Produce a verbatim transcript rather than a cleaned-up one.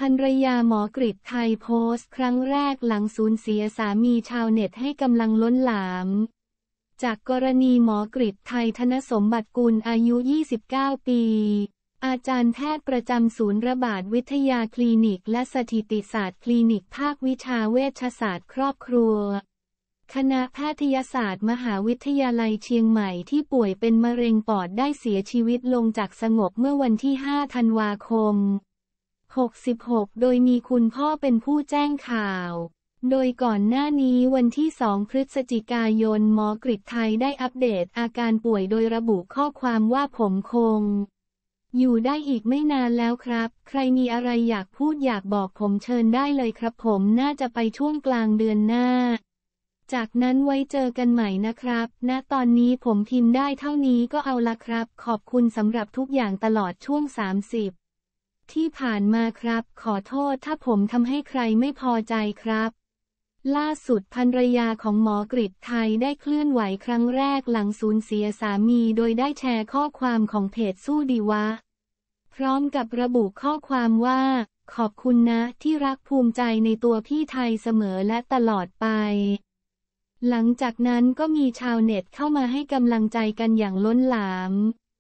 ภรรยาหมอกฤษไทยโพสต์ครั้งแรกหลังสูญเสียสามีชาวเน็ตให้กำลังล้นหลามจากกรณีหมอกฤษไทยธนสมบัติกุลอายุ ยี่สิบเก้า ปีอาจารย์แพทย์ประจำศูนย์ระบาดวิทยาคลินิกและสถิติศาสตร์คลินิกภาควิชาเวชศาสตร์ครอบครัวคณะแพทยศาสตร์มหาวิทยาลัยเชียงใหม่ที่ป่วยเป็นมะเร็งปอดได้เสียชีวิตลงจากสงบเมื่อวันที่ ห้า ธันวาคม หกสิบหก โดยมีคุณพ่อเป็นผู้แจ้งข่าวโดยก่อนหน้านี้วันที่ สอง พฤศจิกายนหมอกฤษไทยได้อัปเดตอาการป่วยโดยระบุข้อความว่าผมคงอยู่ได้อีกไม่นานแล้วครับใครมีอะไรอยากพูดอยากบอกผมเชิญได้เลยครับผมน่าจะไปช่วงกลางเดือนหน้าจากนั้นไว้เจอกันใหม่นะครับณตอนนี้ผมพิมพ์ได้เท่านี้ก็เอาละครับขอบคุณสำหรับทุกอย่างตลอดช่วง สามสิบ ที่ผ่านมาครับขอโทษถ้าผมทำให้ใครไม่พอใจครับล่าสุดภรรยาของหมอกฤษไทยได้เคลื่อนไหวครั้งแรกหลังสูญเสียสามีโดยได้แชร์ข้อความของเพจสู้ดีวะพร้อมกับระบุข้อความว่าขอบคุณนะที่รักภูมิใจในตัวพี่ไทยเสมอและตลอดไปหลังจากนั้นก็มีชาวเน็ตเข้ามาให้กำลังใจกันอย่างล้นหลาม